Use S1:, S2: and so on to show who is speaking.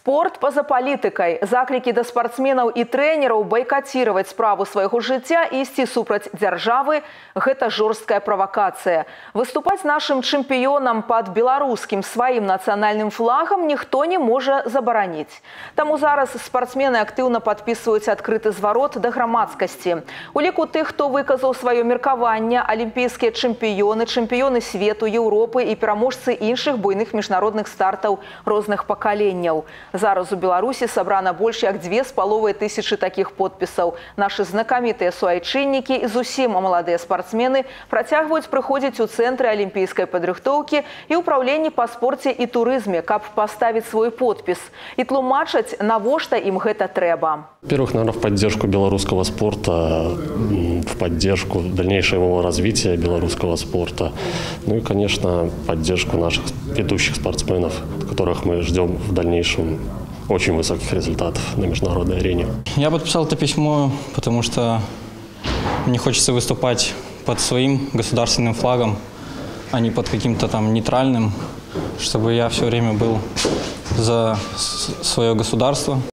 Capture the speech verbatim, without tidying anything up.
S1: Спорт па-за палітыкай. Заклікі да спартсменаў і трэнераў байкацировать справу свайго жыцця і ісці супраць дзяржавы – гэта жорсткая правакацыя. Выступаць нашым чэмпіёнам пад беларускім сваім нацыянальным флагам ніхто не можа забараніць. Таму зараз спартсмены актыўна падпісваюць адкрыты зварот да грамадскасці. У ліку тых, хто выказаў сваё меркаванне, алімпійскія чэмпіёны, чэмпіёны свету, Еўропы і пераможцы іншых буйных міжнародных стартаў розных пакаленняў. Зараз у Беларусі сабрана больш як дзве з паловай тысячы такіх подпісаў. Нашы знакамітыя суайчыннікі і зусім маладыя спартсмены працягваюць прыходзіць у цэнтры алімпійскай падрыхтоўкі і ўпраўленні па спорце і турызме, каб паставіць свой подпіс. І тлумачаць, навошта ім гэта трэба.
S2: Во-первых, наверное, в поддержку белорусского спорта, в поддержку дальнейшего развития белорусского спорта. Ну и, конечно, поддержку наших ведущих спортсменов, которых мы ждем в дальнейшем очень высоких результатов на международной арене.
S3: Я подписал это письмо, потому что мне хочется выступать под своим государственным флагом, а не под каким-то там нейтральным, чтобы я все время был за свое государство.